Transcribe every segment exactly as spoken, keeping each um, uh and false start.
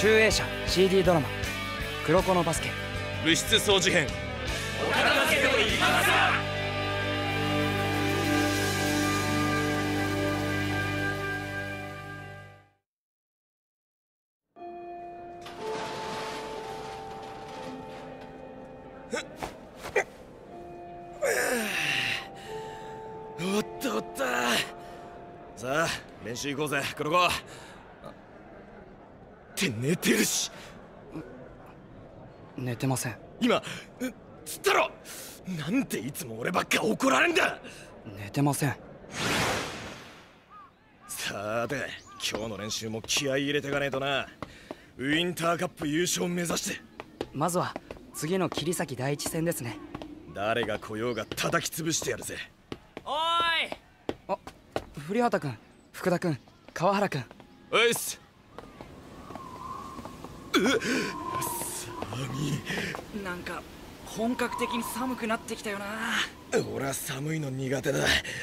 集英社 シーディー ドラマ「黒子のバスケ」 物質掃除編。お片付けと言いますか。おっとおった。さあ練習行こうぜ黒子。って寝てるし。 寝てません。 今つったろ。なんでいつも俺ばっか怒られんだ。 寝てません。 さて今日の練習も気合い入れてかねえとな。ウインターカップ優勝目指して。 まずは次の桐崎第一戦ですね。 誰が来ようが叩き潰してやるぜ。 おーい。 あ、古畑君、福田君、川原君。 おいっす。寒い。 なんか本格的に寒くなってきたよな。 俺は寒いの苦手だ。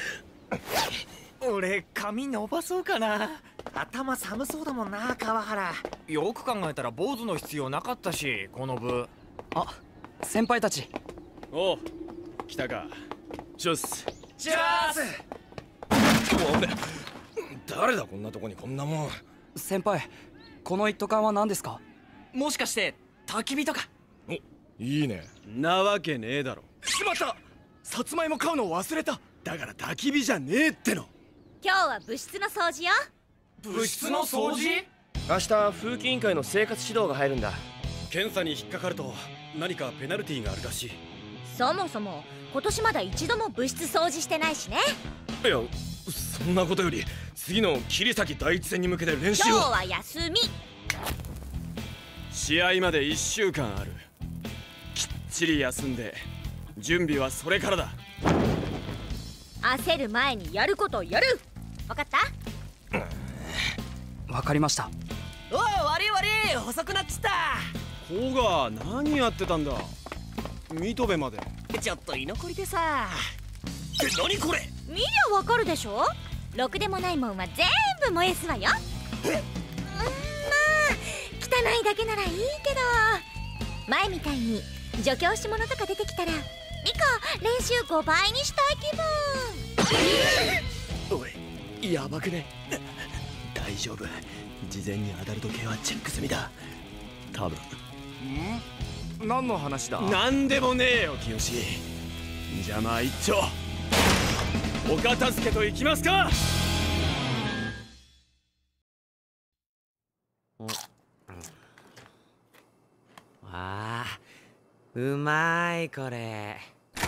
俺髪伸ばそうかな。 頭寒そうだもんな川原。 よく考えたら坊主の必要なかったしこの部。 あ、先輩たち。 おう来たか。チュース。 チュース。 俺誰だこんなとこにこんなもん。 先輩、この一斗缶は何ですか？ もしかして焚き火とか。 お、いいね。 なわけねえだろ。 しまった。さつまいも買うの忘れた。だから焚き火じゃねえっての。 今日は部室の掃除よ。 部室の掃除？ 明日風紀委員会の生活指導が入るんだ。 検査に引っかかると何かペナルティーがあるらしい。 そもそも今年まだ一度も部室掃除してないしね。 いやそんなことより次の桐崎第一戦に向けて練習を。 今日は休み。 試合までいっしゅうかんある。きっちり休んで準備はそれからだ。 焦る前にやることをやる。分かった？ わかりました。 おい悪い悪い遅くなっちった。 甲賀何やってたんだ。水戸部まで。 ちょっと居残りでさ。 って何これ。 見りゃわかるでしょ。ろくでもないもんは全部燃やすわよ。え、うん、まあ汚いだけならいいけど、前みたいに助教師物とか出てきたらリカ練習ごばいにしたい気分。 おいやばくね。大丈夫。事前にアダルト系はチェック済みだ多分。 ん？何の話だ？ なんでもねえよ清。じゃあまあ一丁お片付けといきますか。 あーうまいこれ。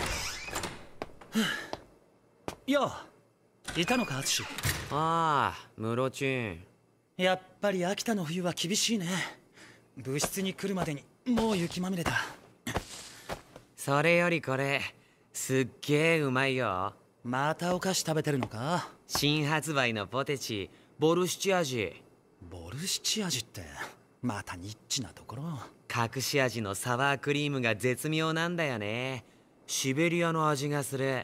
よういたのか敦。 ああムロチン。 やっぱり秋田の冬は厳しいね。部室に来るまでにもう雪まみれだ。 それよりこれすっげえうまいよ。 またお菓子食べてるのか？ 新発売のポテチボルシチ味。 ボルシチ味ってまたニッチなところ。 隠し味のサワークリームが絶妙なんだよね。シベリアの味がする。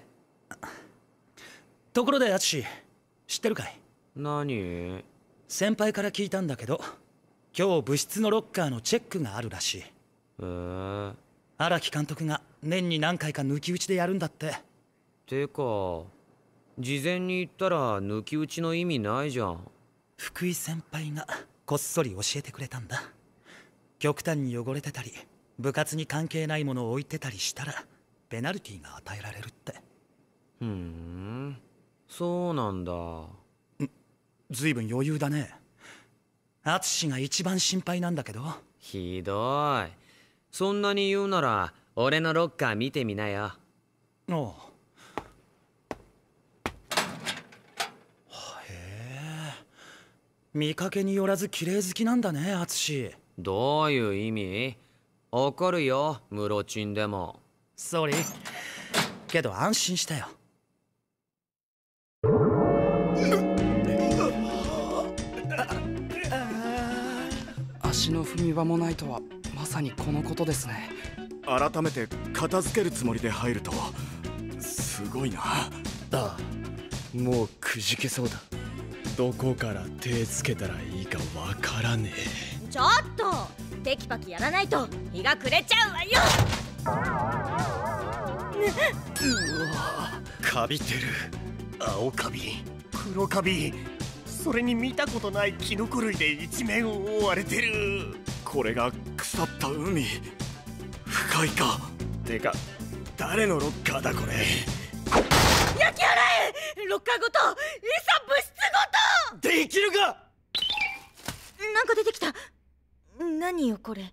ところで敦知ってるかい？ 何？ 先輩から聞いたんだけど今日部室のロッカーのチェックがあるらしい。 へえ。 荒木監督が年に何回か抜き打ちでやるんだって。 てか事前に言ったら抜き打ちの意味ないじゃん。 福井先輩がこっそり教えてくれたんだ。極端に汚れてたり部活に関係ないものを置いてたりしたらペナルティーが与えられるって。 ふんそうなんだ。 ずいぶん余裕だね。敦が一番心配なんだけど。 ひどい。そんなに言うなら俺のロッカー見てみなよ。 おう。へえ。見かけによらず綺麗好きなんだね敦。 どういう意味？怒るよムロチンでも。 ソーリーけど安心したよ。 足の踏み場もないとはまさにこのことですね。 改めて片付けるつもりで入るとすごいな。あああもうくじけそうだ。どこから手つけたらいいかわからねえ。 ちょっとテキパキやらないと日が暮れちゃうわよ。 カビてる。青カビ、黒カビ、それに見たことないキノコ類で一面を覆われてる。 これが腐った海。深いか。てか誰のロッカーだこれ。 焼き払え、ロッカーごと、いざ物質ごと。 できるか。 なんか出てきた。何よこれ。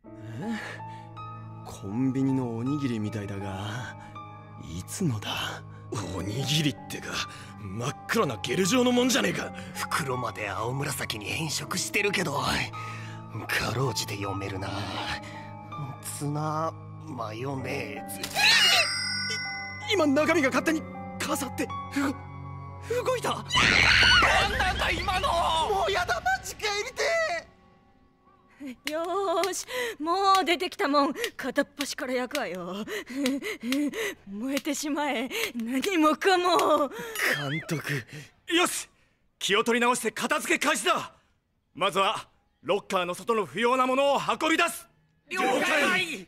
コンビニのおにぎりみたいだが、いつのだ。 おにぎりってか、真っ黒なゲル状のもんじゃねえか。 袋まで青紫に変色してるけど、かろうじて読めるな。ツナマヨネーズ。 今中身が勝手に飾ってう動いた。なんだ今の。 もうやだ、マジ帰りてよーし、もう出てきたもん片っ端から焼くわよ。燃えてしまえ、何もかも。 監督、よし、気を取り直して片付け開始だ。まずはロッカーの外の不要なものを運び出す。了解。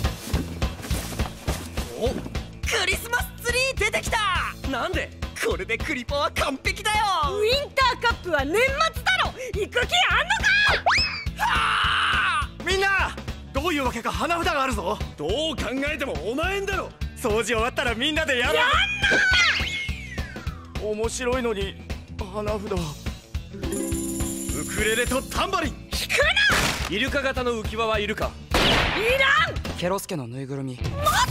お、クリスマスツリー出てきた。なんでこれでクリポは完璧だよ。 ウィンターカップは年末だろ。行く気あんのか。 みんな、どういうわけか花札があるぞ。どう考えてもお前んだろ。掃除終わったらみんなでやる。やんな。面白いのに花札。ウクレレとタンバリン。 引くな。 イルカ型の浮き輪はいるか。 いらん。 ケロスケのぬいぐるみ。 もっといらんわ。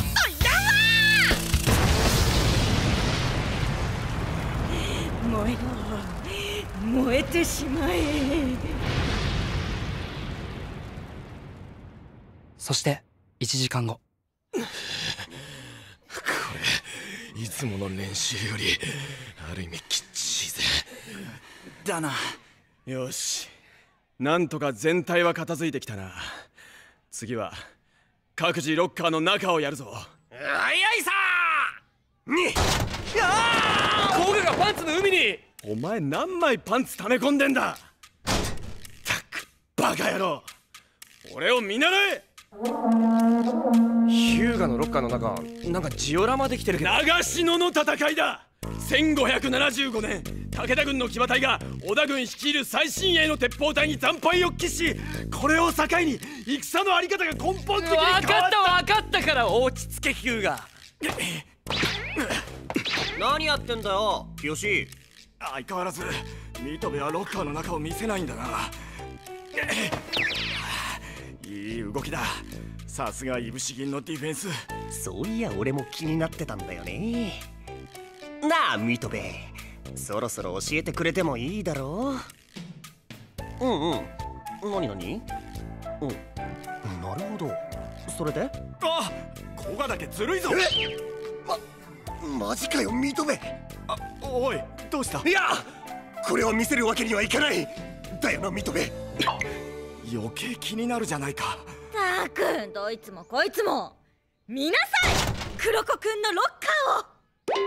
燃えろ、燃えてしまえ。 そしていちじかんご。 これいつもの練習よりある意味きっちいぜ。 だな。 よし、なんとか全体は片付いてきたな。次は各自ロッカーの中をやるぞ。 あいあいさーに。 コグがパンツの海に。お前何枚パンツ溜め込んでんだ。たくバカ野郎、俺を見習え。 ヒューガのロッカーの中、なんかジオラマできてるけど。 長篠の戦いだ。せんごひゃくななじゅうごねん、武田軍の騎馬隊が織田軍率いる最新鋭の鉄砲隊に惨敗を喫し、これを境に戦のあり方が根本的に変わった。 分かった分かったから落ち着けヒューガ。 何やってんだよ清。 相変わらずミトベはロッカーの中を見せないんだな。いい動きだ。さすがいぶし銀のディフェンス。 そういや俺も気になってたんだよね。なあミトベ、そろそろ教えてくれてもいいだろう。うんうん。何何。うん、なるほど。それで。 あ、コガだけずるいぞ。 ま、マジかよミトベ。 あ、おい、どうした。 いや、これを見せるわけにはいかない。だよなミトベ。 余計気になるじゃないか。 たく、どいつもこいつも見なさい、黒子くんのロッカーを。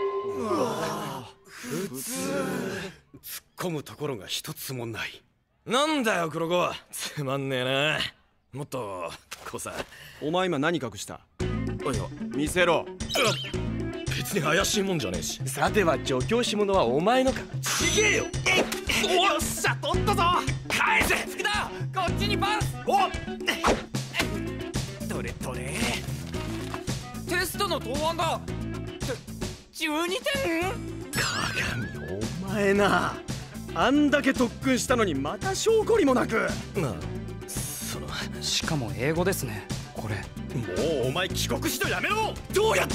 普通突っ込むところが一つもない。なんだよ黒子は、つまんねえな。もっとこうさ。 お前今何隠した。 おいよ、 見せろ。 別に怪しいもんじゃねえし。さては助教師者はお前のか。ちげえよ。 よっしゃ、取ったぞ。 返せ福田、こっちにパンス。 おっ、 どれどれ。テストの答案だ。じゅうにてん。 鏡、お前な、あんだけ特訓したのにまた証拠りもなく。 なあ、そのしかも英語ですねこれ。 もうお前帰国しろやめろ。どうやって。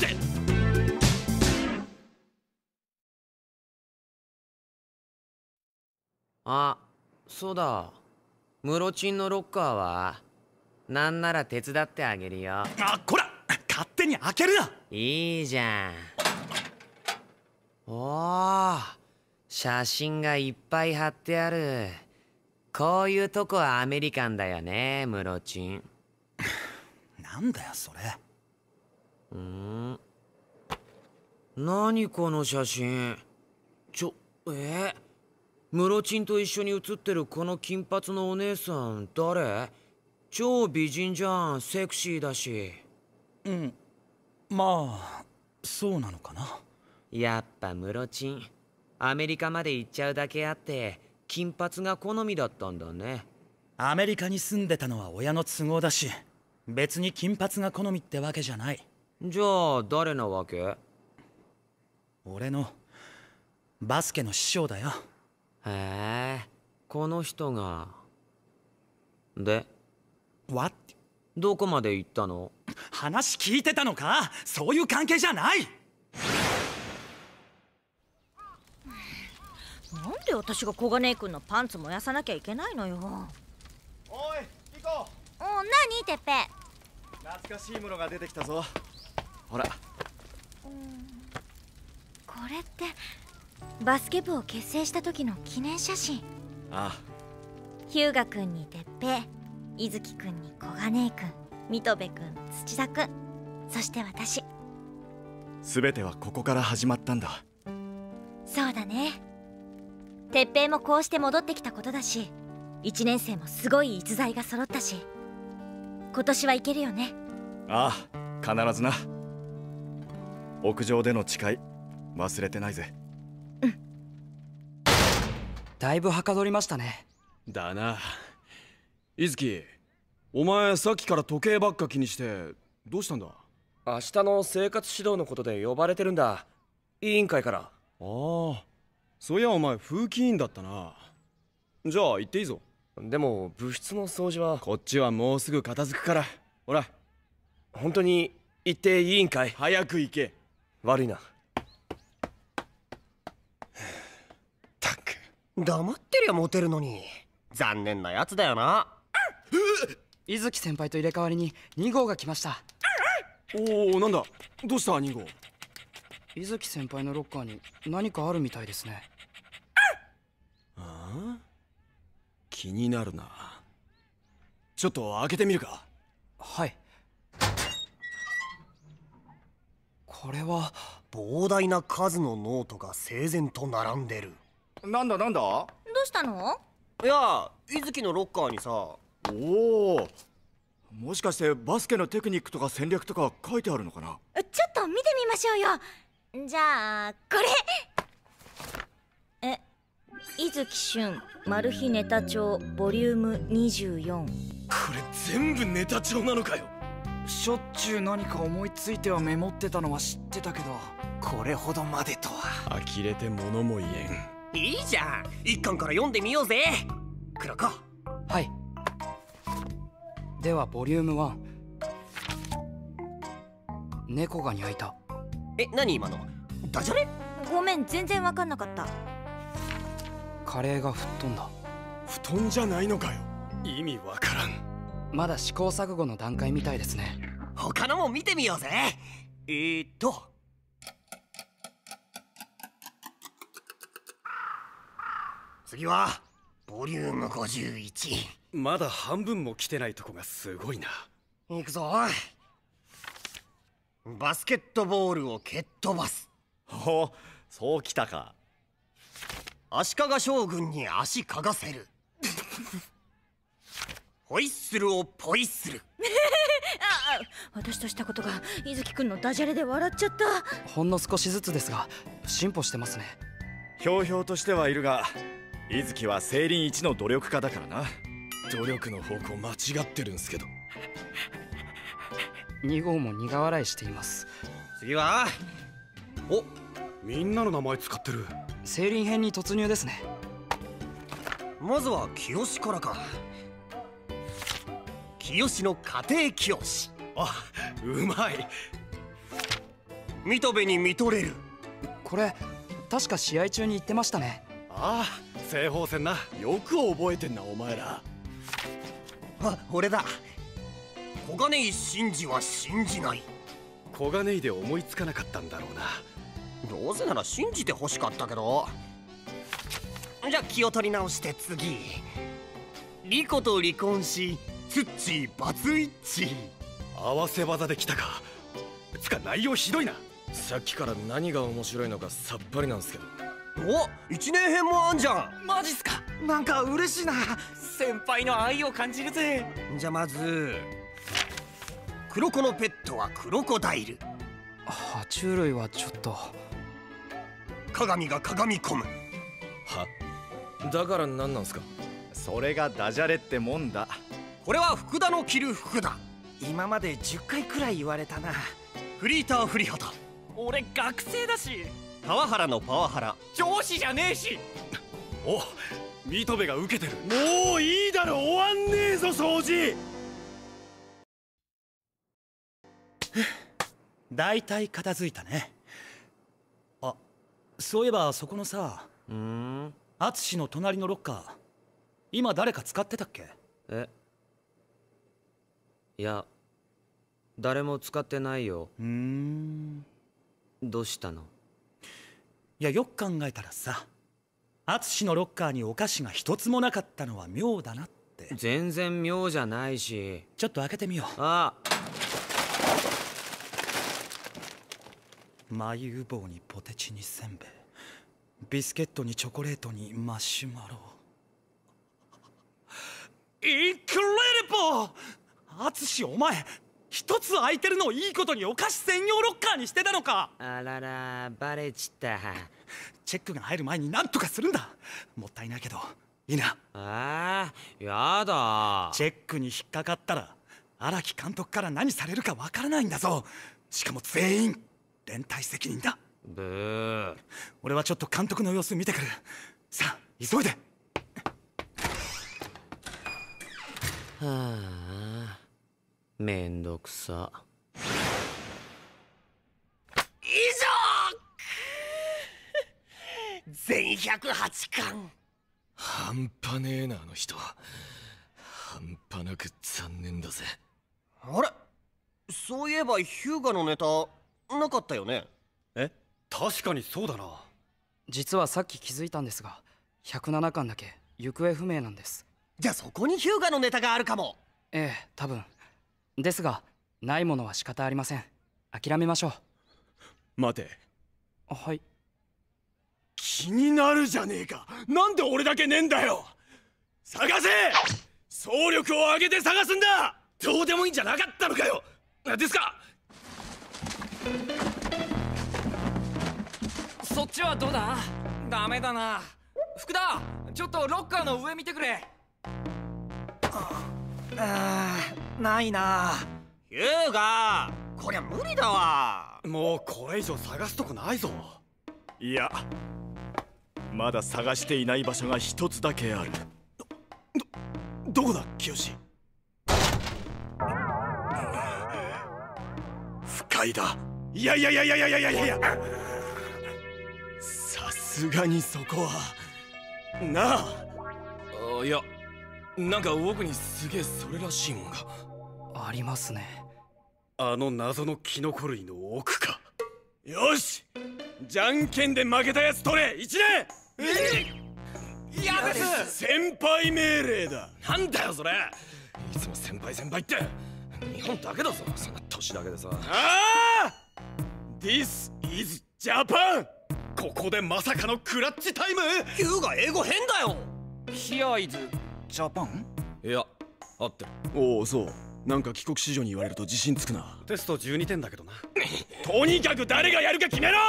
あ、そうだ。ムロチンのロッカーはなんなら手伝ってあげるよ。 あ、こら勝手に開けるな。 いいじゃん。おー、写真がいっぱい貼ってある。こういうとこはアメリカンだよね、ムロチン。 なんだよそれ。 んー、何この写真。ちょ、えー、 ムロチンと一緒に写ってるこの金髪のお姉さん誰？超美人じゃん、セクシーだし。 うん、まあそうなのかな。 やっぱムロチンアメリカまで行っちゃうだけあって金髪が好みだったんだね。 アメリカに住んでたのは親の都合だし、別に金髪が好みってわけじゃない。 じゃあ誰なわけ？ 俺のバスケの師匠だよ。 へえ、この人が。で、 What？ どこまで行ったの？ 話聞いてたのか？そういう関係じゃない。 なんで私が小金井君のパンツ燃やさなきゃいけないのよ。 おいリコ。 お、なにてっぺ。 懐かしいものが出てきたぞ。ほら。 これってバスケ部を結成した時の記念写真。 ああ。 日向君にてっぺ、伊月君に小金井君、水戸部君、土田君、そして私。 全てはここから始まったんだ。 そうだね。てっぺいもこうして戻ってきたことだし、いちねん生もすごい逸材が揃ったし、今年はいけるよね。 ああ、必ずな。屋上での誓い忘れてないぜ。 うん。 だいぶはかどりましたね。 だな。伊月、お前さっきから時計ばっか気にしてどうしたんだ？ 明日の生活指導のことで呼ばれてるんだ、委員会から。ああ、そういやお前風紀委員だったな。じゃあ行っていいぞ。 でも部室の掃除は。 こっちはもうすぐ片付くから。ほら。 本当に行っていいんかい？ 早く行け。 悪いな。 たく、黙ってりゃモテるのに残念なやつだよな。 伊月先輩と入れ替わりにに号が来ました。 おお、なんだ、どうしたに号？ 伊月先輩のロッカーに何かあるみたいですね。 ああ、気になるな。ちょっと開けてみるか。 はい。これは膨大な数のノートが整然と並んでる。 なんだなんだ？ どうしたの？ いや、伊月のロッカーにさ。 おお、もしかしてバスケのテクニックとか戦略とか書いてあるのかな？ ちょっと見てみましょうよ。じゃあこれ。え、伊月俊マル秘ネタ帳ボリュームにじゅうよん。 これ全部ネタ帳なのかよ。 しょっちゅう何か思いついてはメモってたのは知ってたけど、これほどまでとは。 呆れて物も言えん。 いいじゃん、一巻から読んでみようぜ。黒子。 はい。ではボリュームワン。猫がにゃいた。 え、何今の？ダジャレ？ ごめん、全然わかんなかった。 カレーが吹っ飛んだ。 布団じゃないのかよ。意味わからん。 まだ試行錯誤の段階みたいですね。 他のも見てみようぜ。えーっと次はボリュームごじゅういち。 まだ半分も来てないとこがすごいな。 いくぞ。バスケットボールを蹴っ飛ばす。 ほう、そうきたか。 足利将軍に足かがせる。ホイッスルをポイッスル。 ああ、私としたことが伊月くんのダジャレで笑っちゃった。 ほんの少しずつですが進歩してますね。 ひょうひょうとしてはいるが、伊月は聖林一の努力家だからな。 努力の方向間違ってるんすけど。 に号も苦笑いしています。 次は、 お、みんなの名前使ってる。 聖林編に突入ですね。 まずは清からか。清の家庭教師。 あ、うまい。 水戸部に見とれる。 これ確か試合中に言ってましたね。 ああ、西方戦な。よく覚えてんなお前ら。 あ、俺だ。小金井真司は信じない。 小金井で思いつかなかったんだろうな。 どうせなら信じて欲しかったけど。じゃあ気を取り直して次。リコと離婚しツッチーバツイッチ。 合わせ技で来たか。つか内容ひどいな。さっきから何が面白いのかさっぱりなんすけど。 お、いちねん編もあんじゃん。 マジっすか。 なんか嬉しいな。 先輩の愛を感じるぜ。 じゃあまず黒子のペットはクロコダイル。 爬虫類はちょっと。 鏡が鏡込む。 は、だから何なんすか。 それがダジャレってもんだ。 これは福田の着る服だ。 今までじゅっかいくらい言われたな。 フリーターフリハタ。 俺学生だし。 パワハラのパワハラ。 上司じゃねえし。 お、ミトベが受けてる。もういいだろ、終わんねえぞ掃除。 だいたい片付いたね。あ、そういえばそこのさ、 うーん、 アツシの隣のロッカー、今誰か使ってたっけ？ え、いや、誰も使ってないよ。 うーん。 どうしたの？ いや、よく考えたらさ、アツシのロッカーにお菓子が一つもなかったのは妙だなって。 全然妙じゃないし。 ちょっと開けてみよう。 あ、 眉ゆ棒にポテチにせんべい、ビスケットにチョコレートにマシュマロ。インクレディボー！アツシ、お前一つ空いてるのをいいことにお菓子専用ロッカーにしてたのか。 あらら、バレちった。 チェックが入る前に何とかするんだ。もったいないけどいいな。 あー、やだ。 チェックに引っかかったら荒木監督から何されるかわからないんだぞ。しかも全員連帯責任だ。 ブー。 俺はちょっと監督の様子見てくる。さあ急いで。 はあ、めんどくさ。 以上全ひゃくはちかん。 半端ねえな、あの人。半端なく残念だぜ。 あれ、そういえばヒューガのネタなかったよね。 え、確かにそうだな。 実はさっき気づいたんですが、ひゃくななかんだけ行方不明なんです。 じゃあそこにヒューガのネタがあるかも。 ええ、多分。ですが、ないものは仕方ありません。諦めましょう。 待て。 はい。 気になるじゃねえか。なんで俺だけねえんだよ。探せ。総力を挙げて探すんだ。どうでもいいんじゃなかったのかよ。ですか。 そっちはどうだ。ダメだな。福田、ちょっとロッカーの上見てくれ。 あー、ないな。 ヒューガ、こりゃ無理だわ。 もうこれ以上探すとこないぞ。いや、まだ探していない場所が一つだけある。ど、ど、どこだ、清。不快だ。いやいやいやいやいやいやいやいや、さすがにそこはなあ。 あ、いや、なんか奥にすげえそれらしいもんがありますね。 あの謎のキノコ類の奥か。よし、じゃんけんで負けたやつ取れ。一年。 え嫌です。 先輩命令だ。 なんだよそれ。いつも先輩先輩って日本だけだぞ、そんな年だけでさ。 ああ This is Japan。 ここでまさかのクラッチタイム。 ヒューガ英語変だよ。 ヒアイズジャパン。 いや、合ってる。 おお、そう。なんか帰国子女に言われると自信つくな。 テストじゅうにてんだけどな。 とにかく誰がやるか決めろ。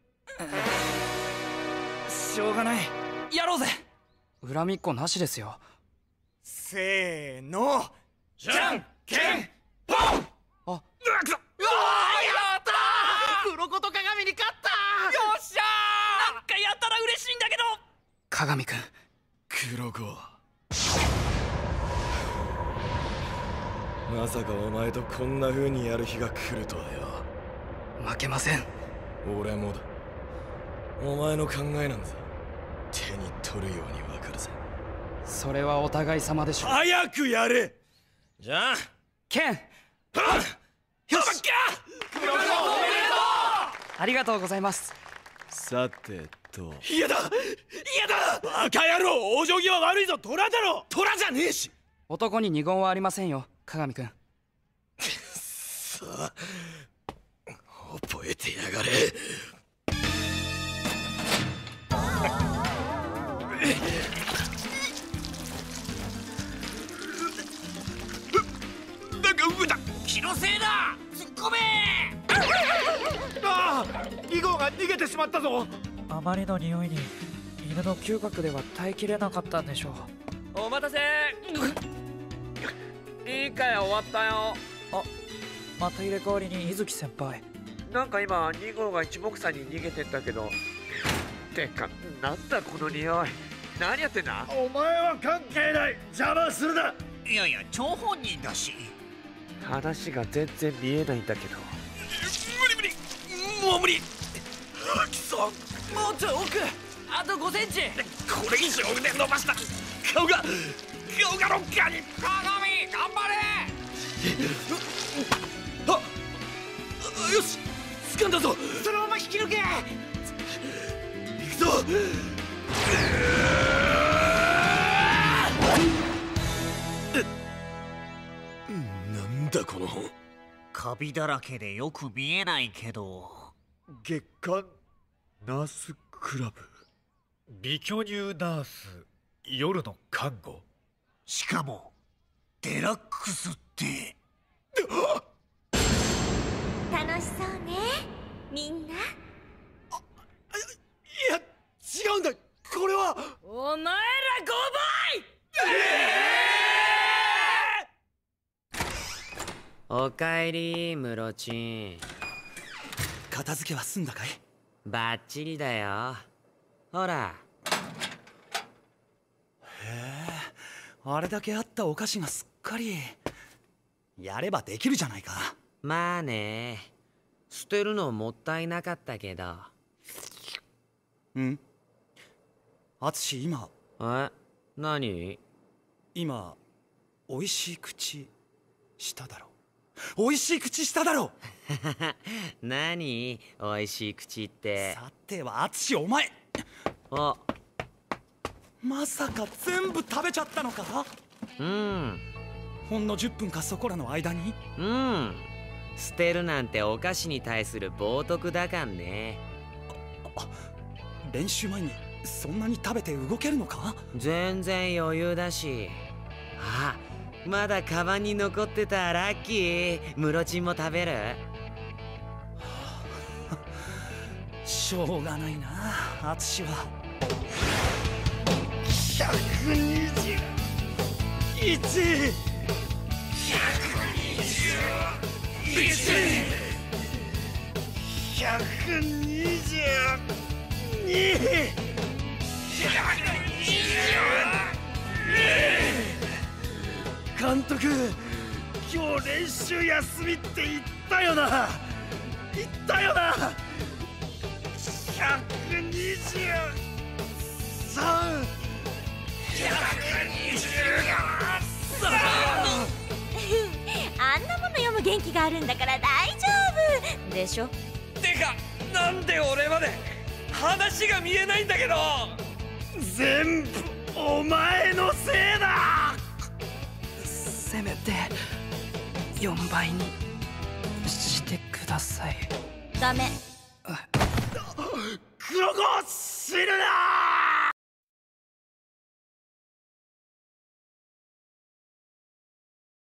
しょうがない、やろうぜ。 恨みっこなしですよ。 せーの、 じゃんけんぽん。 あ、 うわー、やったー。黒子と鏡に勝ったー。よっしゃー。なんかやたら嬉しいんだけど。 鏡くん。 黒子。 まさかお前とこんな風にやる日が来るとはよ。 負けません。 俺もだ。お前の考えなんざ手に取るようにわかるぜ。 それはお互い様でしょう。 早くやれ。 じゃあケン。 よし。 黒子おめでとう。 ありがとうございます。 さてと。 嫌だ嫌だ。バカ野郎、往生際悪いぞ。虎だろ。虎じゃねえし。 男に二言はありませんよ、鏡くん。 さあ、覚えてやがれ。 なんか動いた。 気のせいだ。突っ込め。 ああ、に号が逃げてしまったぞ。 あまりの匂いに犬の嗅覚では耐えきれなかったんでしょう。 お待たせ。いいかよ、終わったよ。 あ、また入れ替わりに伊月先輩。 なんか今に号が一目散に逃げてったけど。てか、なんだこの匂い。何やってんだ。 お前は関係ない。邪魔するな。 いやいや、張本人だし。話が全然見えないんだけど。 無理無理、もう無理。あ、くそ。もうちょい奥。あとごセンチ。 これ以上腕伸ばした顔が顔がロッカーに。 鏡、頑張れ。 あ、よし、掴んだぞ。 そのまま引き抜け。 行くぞ。なんだこの本。 カビだらけでよく見えないけど。 月刊ナースクラブ、美巨乳ナース夜の看護。 しかもデラックスって。 楽しそうね、みんな。 あ、いや違うんだ。これはお前らごばい。 おかえり、ムロチン。 片付けは済んだかい？ バッチリだよ。ほら。 へえ、あれだけあったお菓子がすっかり。やればできるじゃないか。 まあね、捨てるのもったいなかったけど。 ん？アツシ今。 え？何？ 今おいしい口しただろ。おいしい口しただろ。 何？おいしい口って。 さてはアツシお前。 あ、 まさか全部食べちゃったのか？ うん。 ほんのじゅっぷんかそこらの間に？ うん。捨てるなんてお菓子に対する冒涜だかんね。 あ、練習前にそんなに食べて動けるのか？ 全然余裕だし。あ、まだカバンに残ってた。ラッキー。ムロチンも食べる？ しょうがないな、アツシは。 ひゃくにじゅういち、ひゃくにじゅういち、ひゃくにじゅうに、ひゃくにじゅうに。監督、今日練習休みって言ったよな。言ったよな。ひゃくにじゅうさん、ひゃくにじゅうさん。 あんなもの読む元気があるんだから大丈夫でしょ。 てか、なんで俺まで話が見えないんだけど。 全部お前のせいだ。 せめてよんばいにしてください。 ダメ。 黒子、死ぬな。